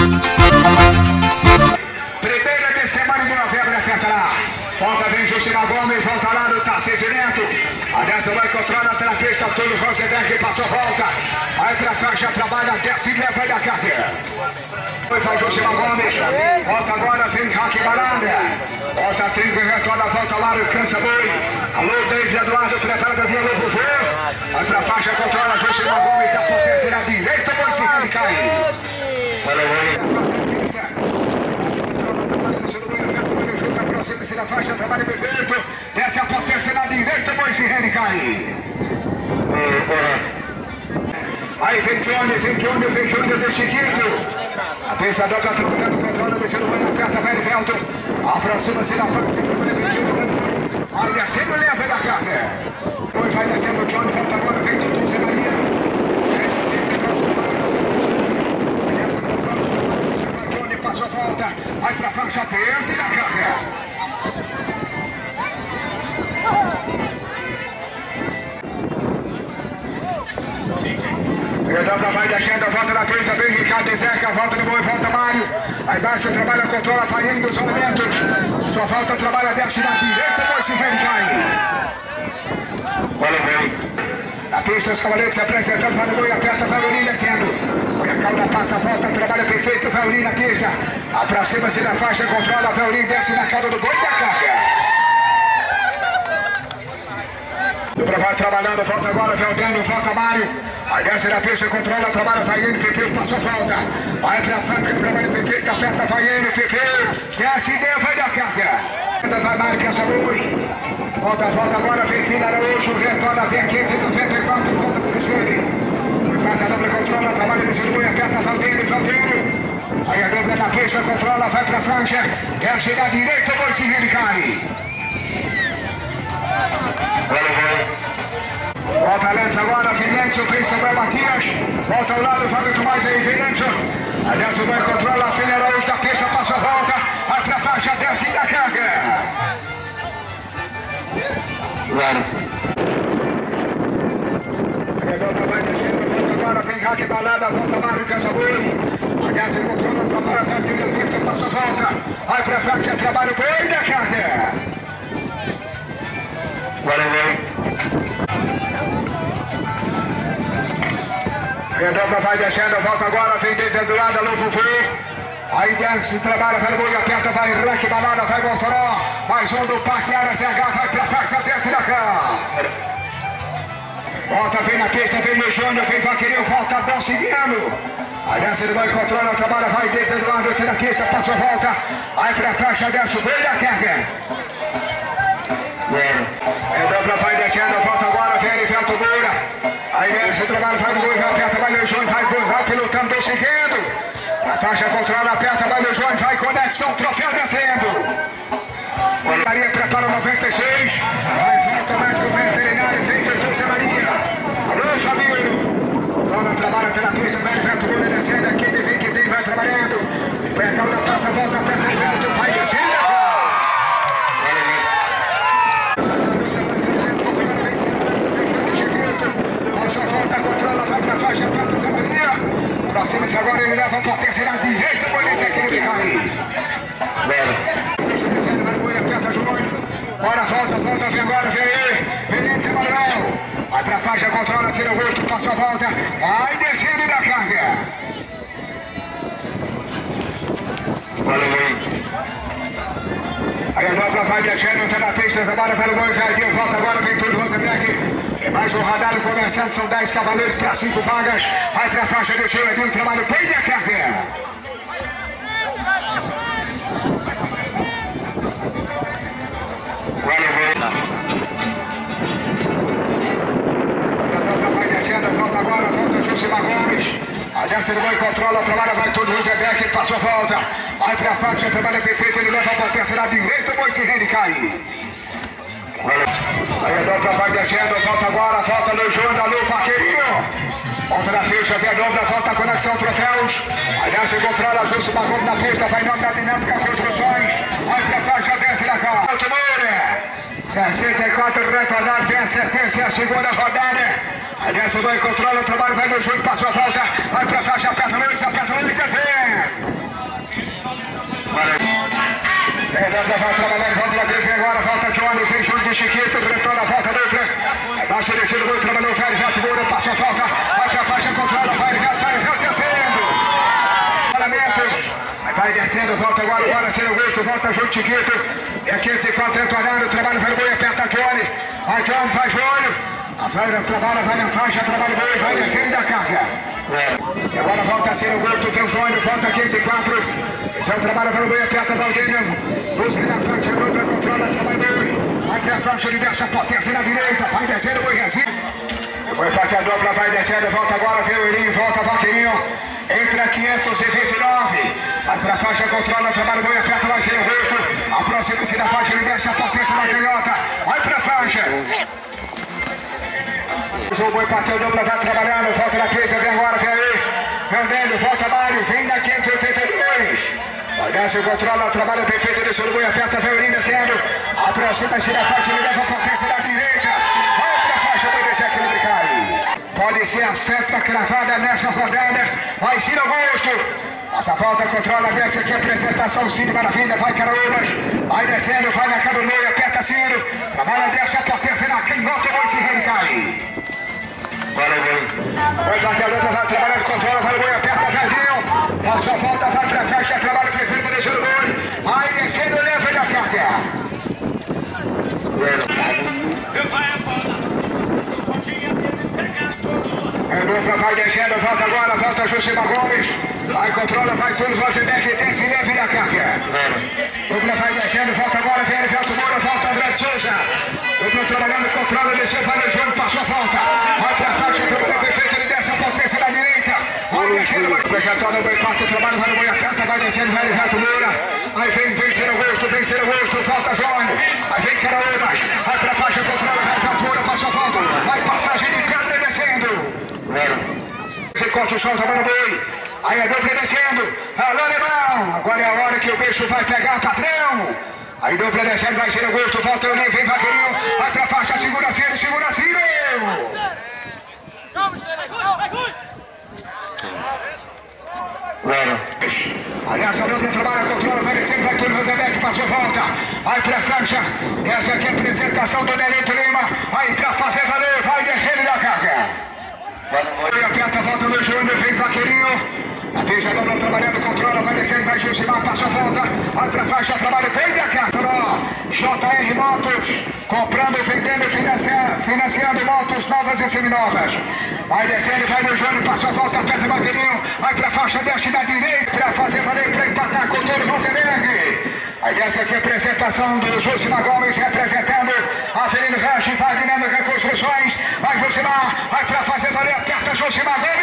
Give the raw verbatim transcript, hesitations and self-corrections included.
Primeira de semana de novembro é festa lá. Volta vem Justina Gomes, volta lá no Tarcísio Neto. A Dessa vai controlar até na pista, Túlio Rosenberg passou volta. Aí pra faixa, trabalha, desce e leva da carteira. Foi faz Justina Gomes, volta agora, vem Raque Baranda. Volta a trinca, retorna, volta lá no Cansa Boi. Alô, David Eduardo, preparado via Novo Voo. Aí pra faixa, controla Justina Gomes, da potência na direita, o Moicílio cai. Aproxima-se da faixa, trabalho perfeito. Desce a potência na direita, Moicílio cai. Aí vem Johnny, vem Johnny, vem Júnior de Chiquito. A pista dobra trabalhando, controla, descendo o banho, aperta, vai Velto. Aproxima-se da faixa, trabalha bem Júnior. Aí descendo, leva da carne. Depois vai descendo o Johnny, volta agora, vem Dudu, Zé Maria. Aí na pista, volta o Tário. Aí desce, controla, trabalha, Johnny, passou a volta. Aí pra faixa, desce da carne. Pedrosa vai descendo, volta na pista, vem Ricardo e Zeca, volta no boi, volta Mário. Aí embaixo trabalha, controla, vai indo os elementos. Só volta, trabalha, desce na direita, Moicílio cai. Olha bem. Na pista os cavaleiros se apresentando, vai no boi, aperta, vai o Ninho descendo. Olha a cauda, passa, volta, trabalha perfeito, vai o Ninho na pista. Aproxima-se da faixa, controla, vai o Ninho, desce na cauda do boi e da carga. Vai trabalhando, volta agora, vai o Dano, volta Mário. Aí desce na pista, controla, trabalha, vai indo, Fefeu, passou a volta. Vai pra frente, trabalha, Fefeu, aperta, vai indo, Fefeu. Desce e deu, vai da carga. Vai Mário, caça boi. Volta, volta agora, vem Filho Araújo, retorna, vem aqui, de noventa e quatro, volta pro Cristiane. Vai a dobra, controla, trabalha, desce no boi, aperta, Valdênio, Valdênio. Aí a dobra na pista, controla, vai pra franja. Desce na direita, o Moicílio cai. Volta Lentz agora, vem Lentz, vem Samuel Matias. Volta ao lado, vai muito mais aí, vem Lentz. Aí desce o boi, controla, a Filha Araújo da pista, passa a volta. Vai pra faixa, desce e dá carga. Claro. Aí volta, vai descendo, volta agora, vem Raque Balada, volta Mário, Cansa Boi. Aí desce, controla, trabalha, vai abrir a pista, passa a volta. Vai pra faixa, trabalha o boi e dá carga. Valeu, Pedrosa vai descendo, volta agora, vem David Eduardo, alô, Vovô. Aí desce, trabalha, vai no boi, aperta, vai Raque Balada, vai Mossoró. Mais um do Parque Área C H, vai pra faixa, desce da cá. Volta, vem na pista, vem no Júnior, vem Vaqueirinho, volta Belciniano. Aí desce no boi, controla, trabalha, vai David Eduardo, aqui na pista, passa a volta. Aí pra faixa, desce o boi da carga. Pedrosa vai descendo, volta agora, vem Erivelto Moura. Aí desce o trabalho, vai no boi, vai aperta, vai no Júnior, vai boi, vai pilotando, bem seguindo. A faixa controla, aperta, vai no Júnior, vai conexão, troféu descendo. Maria prepara o noventa e seis. Vai, volta o médico veterinário, vem doutor Zé Maria. Alô, Fabíono. Controla, trabalha pela pista, vai Erivelto Moura descendo, aqui vem que bem, vai trabalhando. Pega o da passa, volta, aperta o Erivelto, vai descendo. Controla, vai pra faixa, aperta Zé Maria. Aproxima-se agora, ele leva a potência na direita, o Moisés aqui no Bicari. Vai boi, aperta Júnior. Bora, volta, volta, vem agora, vem ele. Vem Zé Manuel. Vai pra faixa, controla, tira o rosto, passa a volta. Vai descendo da carga. Aí a dobra vai descendo, tá na pista, trabalha para o boi, vai deu, volta agora, vem tudo, Rosenberg. E mais um radar começando, são dez cavaleiros para cinco vagas. Vai para a faixa do Gil, aqui o trabalho bem da carga. A dobra vai descendo, volta agora, volta o Jusima Gomes. A desce do boi, controla, trabalha, vai tudo, Rosenberg, passou a volta. Vai para a faixa, trabalha perfeito, ele leva a potência na direita, o Moicílio cai. Aí a dobra vai descendo, volta agora, volta no Júnior, alô, Vaqueirinho. Volta na pista, vem a dobra, volta a conexão, troféus. Aí desce, controla, ajusta o bagulho na pista, vai em nome da Dinâmica Construções. Vai pra faixa, desce da cá. sessenta e quatro retornado, vem a sequência, a segunda rodada. Aí desce o boi, controla o trabalho, vai no Júnior, passou a volta. Vai pra faixa, aperta o Luiz, aperta o Luiz, desce. vai trabalhar, volta lá dentro agora, volta Johnny, vem junto do Chiquito, retorna, volta dentro. Abaixo descendo muito, trabalhou o Velho, Velho Moura, passou a falta, vai pra faixa, controla, vai, Velho, Velho, Velho descendo. Paramentos, vai descendo, volta agora, bora ser Augusto, volta junto Chiquito. É quinze e quatro, retornando, trabalha, vai boi, aperta Johnny. Vai Johnny, faz olho. A zaira trabalha, vai na faixa, trabalha boi, vai descendo da carga. E agora volta a ser Augusto, vem o Jônio, volta quinze e quatro. Esse é o trabalho, vai boi, aperta Valdênio. Busca na frente, dupla, controla, trabalha boi. Vai pra frente, libera a potência na direita, vai descendo, boi, resiste. Foi para a dupla, vai descendo, volta agora, vem o Elinho, volta Vaqueirinho. Entra quinhentos e vinte e nove. Vai pra faixa, controla, trabalha boi, aperta, vai ser Augusto. Aproxima-se da faixa, libera a potência na canhota. Vai pra faixa. O boi bateu, dupla, vai trabalhando, volta na presa, vem agora, vem aí. Vendendo, volta Mário, vem na quinhentos e oitenta e dois. Vai desce, controla, trabalha perfeito, deixa o boi, aperta, vem o Elinho descendo. Aproxima-se da faixa, ele leva a potência na direita. Vai pra faixa, vai descer aqui no Bricari. Pode ser a sétima cravada nessa rodada. Vai Ciro Augusto. Passa a volta, controla, desce aqui a apresentação. Ciro Maravilha, vai Caraúbas. Vai descendo, vai na cara do meio, aperta Ciro. Trabalha, desce a potência na canhota, vai se Ricari. Vai batendo, vai trabalhando, controla, vai no boi, aperta Verdinho. Passa a volta, vai pra festa, trabalha perfeito, deixa o boi. Vai descendo, leva ele a carga. É dupla, vai descendo, volta agora, volta Josima Gomes. Vai, controla, vai tudo, Rosenbeck, desce e leva ele a carga. Dupla vai descendo, volta agora, vem ele, Velto Moura, volta André de Souza. Dupla trabalhando, controla, desceu, vai no Júnior, passou a volta. Vai pra faixa, trabalhando perfeito, ele desce a potência na direita. Vai descendo, vai projetando, vai parte, trabalho, vai no boi, aperta, vai descendo, vai Velto Moura. Aí vem, vem Ciro Augusto, vem Ciro Augusto, volta Jônio. Aí vem Caraúbas, vai pra faixa, controla, vai Velto Moura, passou a volta. Vai passagem de pedra descendo. Você corta o sol, tá no boi. Aí a dupla descendo. Alô, alemão. Agora é a hora que o bicho vai pegar, patrão. Aí dupla descendo, vai ser Augusto. Volta o Elinho, vem Vaqueirinho. Vai pra faixa, segura Ciro, segura Ciro. Aliás, a dupla trabalha, controla, vai descendo, vai tudo, Rosenbeck, passou a volta. Vai pra faixa. Essa aqui é a apresentação do Nelito Lima. Vai pra fazer valer, vai descendo da carga. Vai aperta, volta no Júnior, vem Vaqueirinho. A pista dobra trabalhando, controla, vai descendo, vai Josimar, passa a volta. Vai pra faixa, trabalha bem da carta, J R Motos, comprando, vendendo, financiando, financiando motos novas e seminovas. Vai descendo, vai no Júnior, passa a volta, aperta Vaqueirinho. Vai pra faixa, desce na direita, pra fazer valer, pra empatar com o Toro Rosenberg. Aí desce aqui a apresentação do Josimar Gomes, representando a Avenida Rancho, vai Dinâmica Construções. Vai Josimar, vai pra fazer valer, aperta Josimar Gomes.